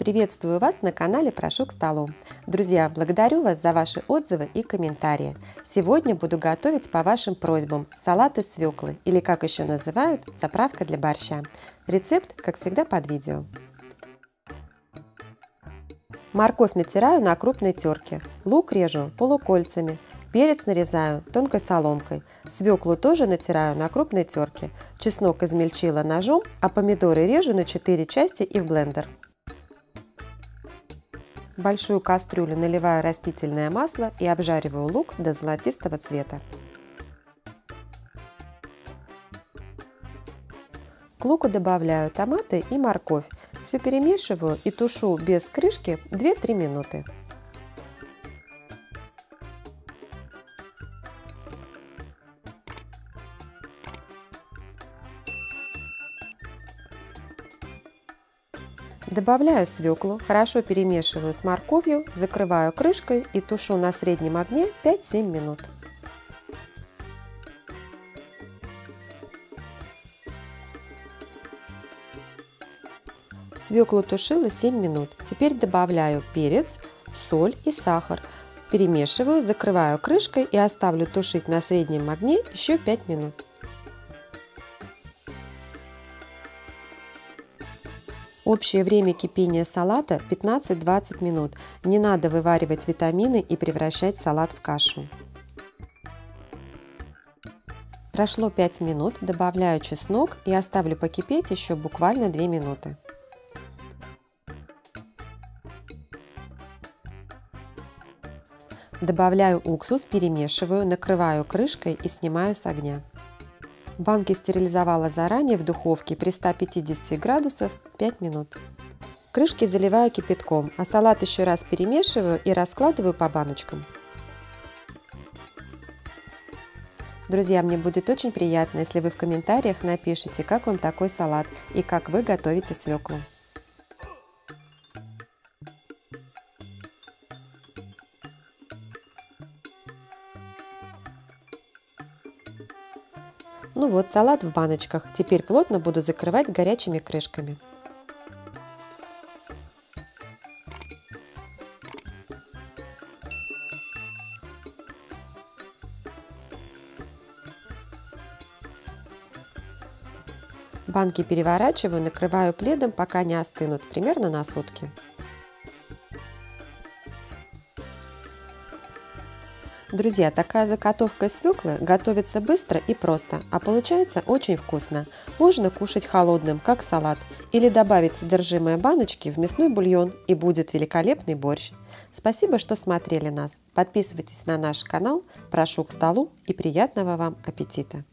Приветствую вас на канале «Прошу к столу». Друзья, благодарю вас за ваши отзывы и комментарии. Сегодня буду готовить по вашим просьбам салат из свеклы, или как еще называют, заправка для борща. Рецепт, как всегда, под видео. Морковь натираю на крупной терке, лук режу полукольцами, перец нарезаю тонкой соломкой, свеклу тоже натираю на крупной терке, чеснок измельчила ножом, а помидоры режу на 4 части и в блендер. В большую кастрюлю наливаю растительное масло и обжариваю лук до золотистого цвета. К луку добавляю томаты и морковь. Все перемешиваю и тушу без крышки 2-3 минуты. Добавляю свеклу, хорошо перемешиваю с морковью, закрываю крышкой и тушу на среднем огне 5-7 минут. Свеклу тушила 7 минут. Теперь добавляю перец, соль и сахар. Перемешиваю, закрываю крышкой и оставлю тушить на среднем огне еще 5 минут. Общее время кипения салата 15-20 минут. Не надо вываривать витамины и превращать салат в кашу. Прошло 5 минут, добавляю чеснок и оставлю покипеть еще буквально 2 минуты. Добавляю уксус, перемешиваю, накрываю крышкой и снимаю с огня. Банки стерилизовала заранее в духовке при 150 градусов 5 минут. Крышки заливаю кипятком, а салат еще раз перемешиваю и раскладываю по баночкам. Друзья, мне будет очень приятно, если вы в комментариях напишите, как вам такой салат и как вы готовите свеклу. Ну вот, салат в баночках. Теперь плотно буду закрывать горячими крышками. Банки переворачиваю, накрываю пледом, пока не остынут, примерно на сутки. Друзья, такая заготовка из свеклы готовится быстро и просто, а получается очень вкусно. Можно кушать холодным, как салат, или добавить содержимое баночки в мясной бульон, и будет великолепный борщ. Спасибо, что смотрели нас. Подписывайтесь на наш канал, прошу к столу и приятного вам аппетита!